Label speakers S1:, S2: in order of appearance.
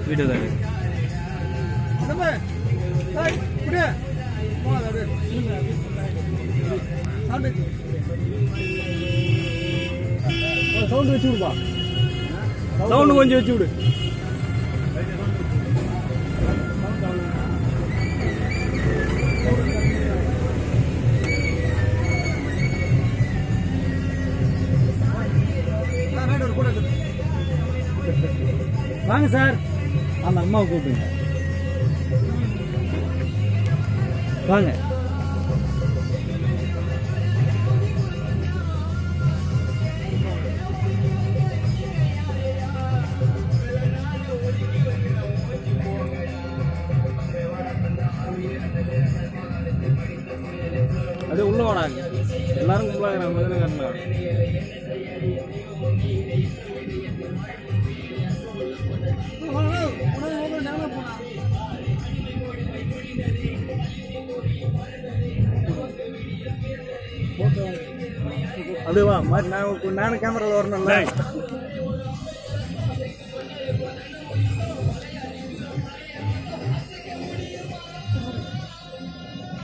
S1: Video தான்
S2: sound வச்சு விடுப்பா.
S1: சவுண்டு கொஞ்சம் வச்சு விடு.
S2: வாங்க சார். அந்த அம்மாவை கூப்பிடுங்க. வாங்க.
S1: அப்படியே உள்ள வாடாங்க. எல்லாரும் கும்பலாகிறாங்க. முதல்ல காரணம்
S2: அப்படியே வா. நானும் கேமரால வரணும்ல.